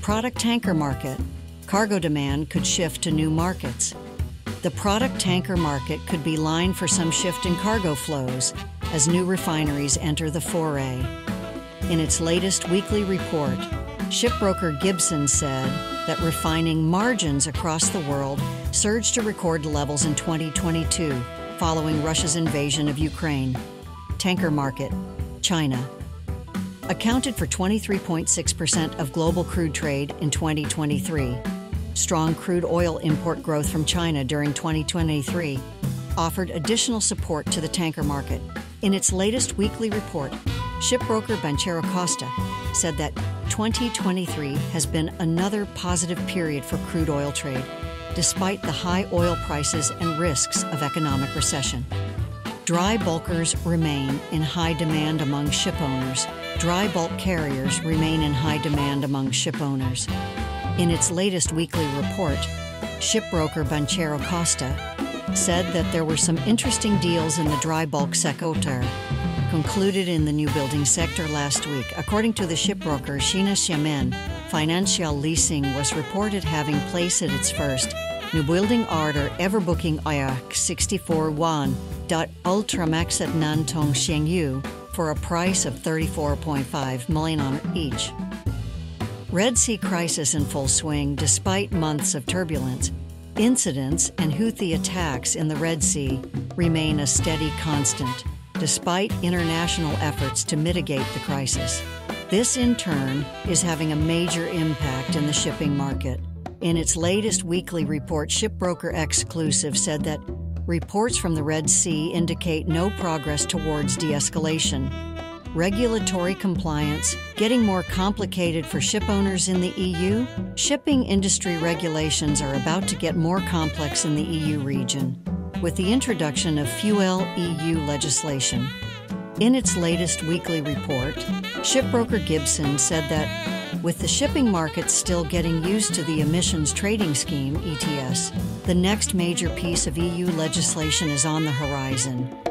product tanker market. Cargo demand could shift to new markets. The product tanker market could be lined for some shift in cargo flows as new refineries enter the foray. In its latest weekly report, shipbroker Gibson said that refining margins across the world surged to record levels in 2022 following Russia's invasion of Ukraine. Tanker market, China, accounted for 23.6% of global crude trade in 2023. Strong crude oil import growth from China during 2023 offered additional support to the tanker market. In its latest weekly report, shipbroker Banchero Costa said that 2023 has been another positive period for crude oil trade, despite the high oil prices and risks of economic recession. Dry bulkers remain in high demand among ship owners. Dry bulk carriers remain in high demand among ship owners. In its latest weekly report, shipbroker Banchero Costa said that there were some interesting deals in the dry bulk sector concluded in the newbuilding sector last week. According to the shipbroker China Xiamen, financial leasing was reported having placed its first newbuilding order ever, booking IRC 64 Yuan Ultramax at Nantong Shengyu for a price of $34.5 million on each. Red Sea crisis in full swing despite months of turbulence. Incidents and Houthi attacks in the Red Sea remain a steady constant, despite international efforts to mitigate the crisis. This, in turn, is having a major impact in the shipping market. In its latest weekly report, Shipbroker Exclusive said that reports from the Red Sea indicate no progress towards de-escalation. Regulatory compliance getting more complicated for ship owners in the EU? Shipping industry regulations are about to get more complex in the EU region, with the introduction of Fuel EU legislation. In its latest weekly report, shipbroker Gibson said that with the shipping market still getting used to the Emissions Trading Scheme, ETS, the next major piece of EU legislation is on the horizon.